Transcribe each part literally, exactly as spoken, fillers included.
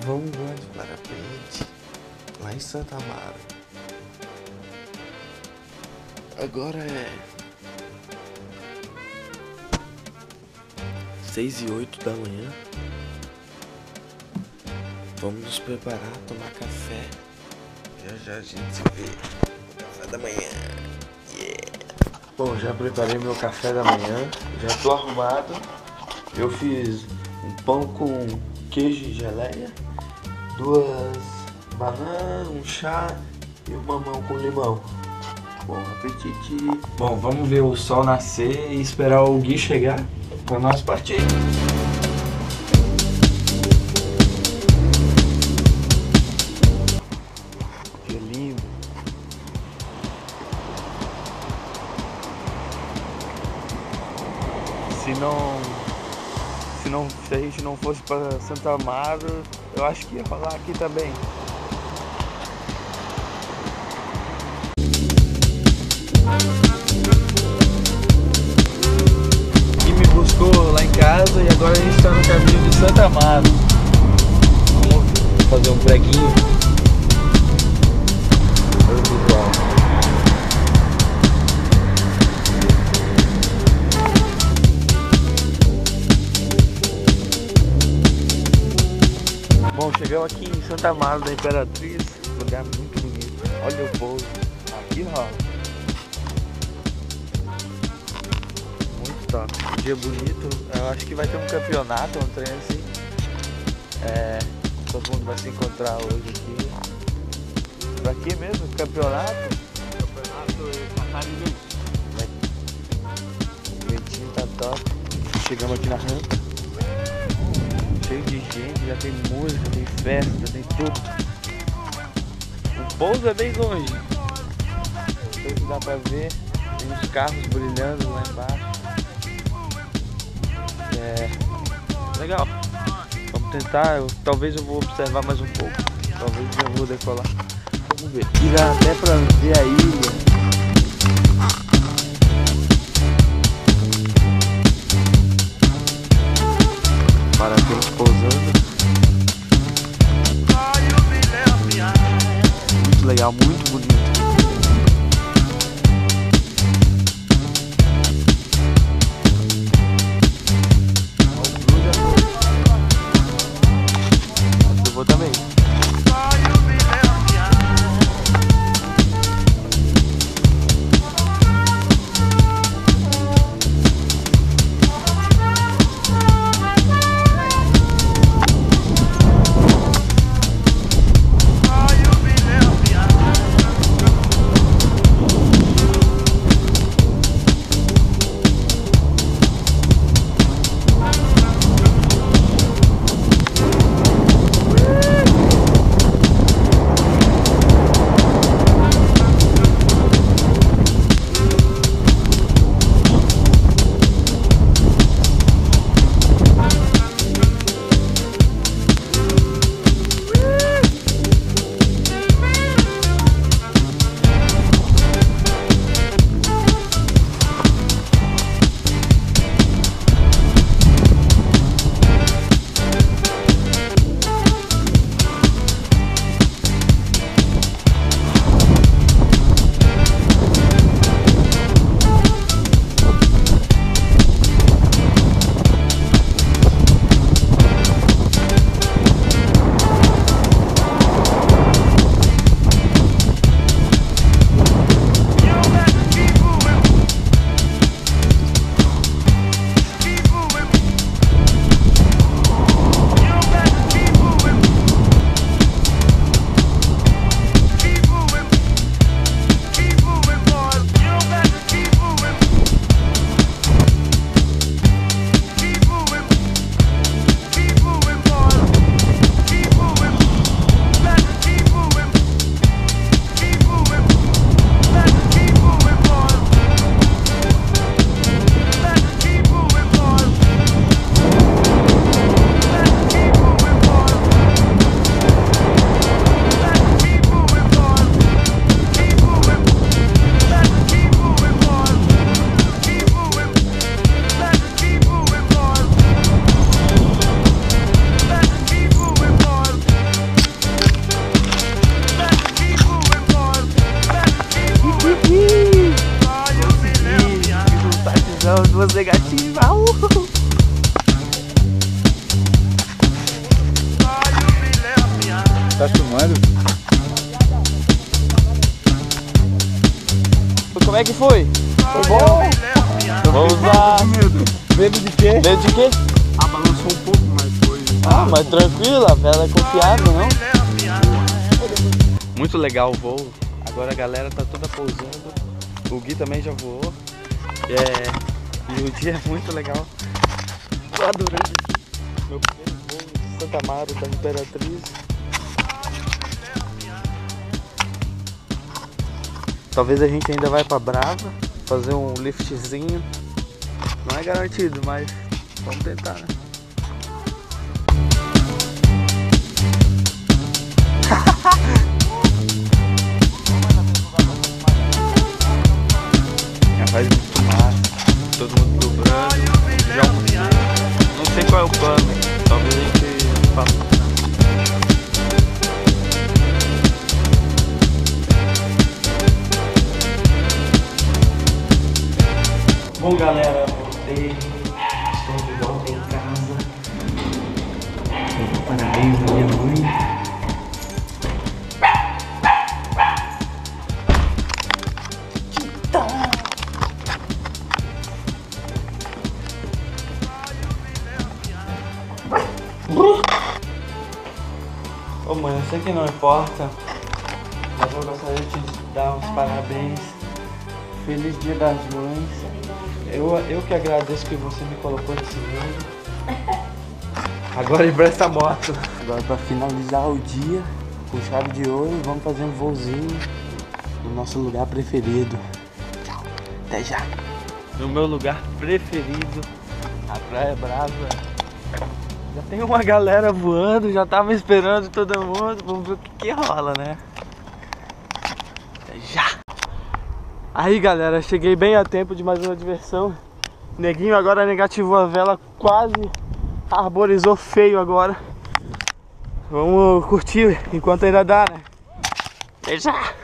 Vamos voar de parapente lá em Santa Amaro. Agora é seis e oito da manhã. Vamos nos preparar, tomar café. Já já a gente se vê no café da manhã. Yeah. Bom, já preparei meu café da manhã. Já tô arrumado. Eu fiz um pão com queijo e geleia, duas bananas, um chá e um mamão com limão. Bom apetite. Bom, vamos ver o sol nascer e esperar o Gui chegar para nós partir. Que lindo. Se não, se não, se a gente não fosse para Santa Amaro, eu acho que ia rolar aqui também. E me buscou lá em casa e agora a gente está no caminho de Santa Amaro. Vamos fazer um preguinho. Olha o visual. Bom, chegamos aqui em Santa Amaro da Imperatriz, lugar muito bonito. Olha o pouso, aqui rola. Muito top, dia bonito. Eu acho que vai ter um campeonato, um trem assim. É, todo mundo vai se encontrar hoje aqui. Pra quê mesmo? Campeonato? Campeonato catarinense. O ventinho tá top. Chegamos aqui na rampa. Cheio de gente, já tem música, tem festa, tem tudo. O pouso é bem longe. Não sei se dá pra ver. Tem uns carros brilhando lá embaixo. É legal. Vamos tentar, eu, talvez eu vou observar mais um pouco. Talvez eu vou decolar. Vamos ver. E dá até pra ver a ilha. Parapente pousando. Muito legal, muito bonito. Eu vou também. negativa. Uhul. Tá filmando? Como é que foi? Foi bom? Vamos lá. Medo de quê? Medo de quê? Ah, balançou um pouco, mas foi. Ah, mas tranquilo, a vela é confiável, não? Muito legal o voo. Agora a galera tá toda pousando. O Gui também já voou. É, e o dia é muito legal. Tô adorando. Meu primeiro voo em Santa Amaro da Imperatriz. Talvez a gente ainda vai pra Brava fazer um liftzinho. Não é garantido, mas vamos tentar, né? Já faz muito massa, todo mundo dobrando. Já almocei. Não sei qual é o plano, talvez a gente faça. Bom, galera, voltei. Estou de volta em casa. Parabéns à minha mãe. Ô mãe, eu sei que não importa, mas eu gostaria de te dar uns parabéns. Feliz Dia das Mães. Eu, eu que agradeço que você me colocou nesse mundo. Agora empresta a moto. Agora, para finalizar o dia com chave de ouro, vamos fazer um voozinho no nosso lugar preferido. Tchau, até já. No meu lugar preferido, a Praia Brava. Já tem uma galera voando, já tava esperando todo mundo. Vamos ver o que, que rola, né? Até já. Aí, galera, cheguei bem a tempo de mais uma diversão. Neguinho agora negativou a vela, quase arborizou feio agora. Vamos curtir enquanto ainda dá, né? Até já!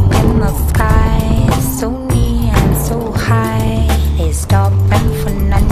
Stop and for none.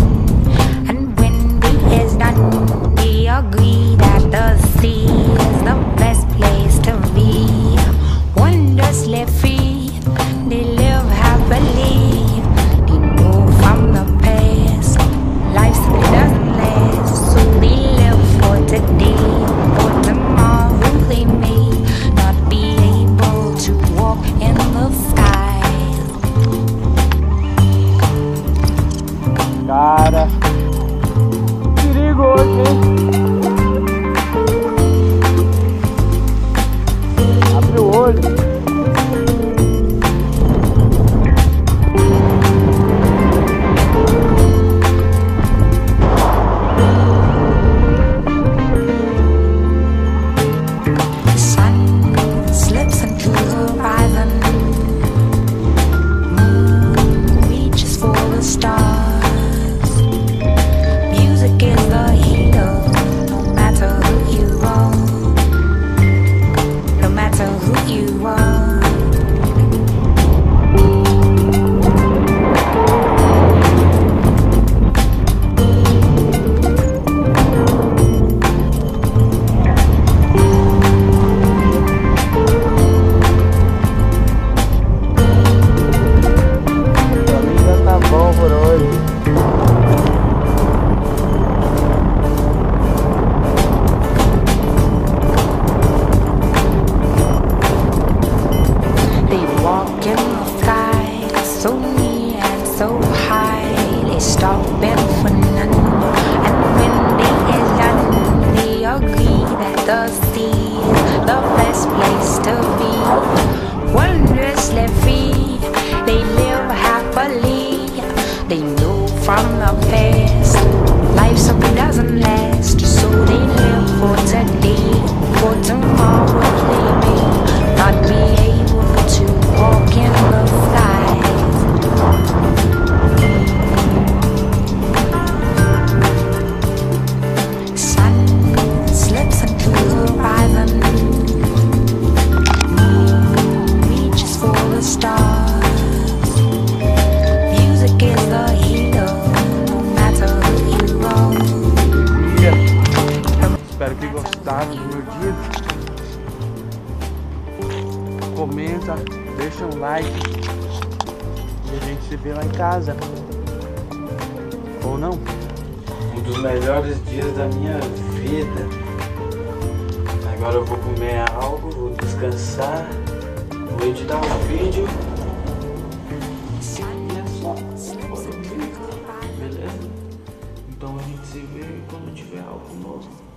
comenta, deixa um like e a gente se vê lá em casa. Ou não? Um dos melhores dias da minha vida. Agora eu vou comer algo, vou descansar, vou editar um vídeo. E é só. Beleza? Então a gente se vê quando tiver algo novo.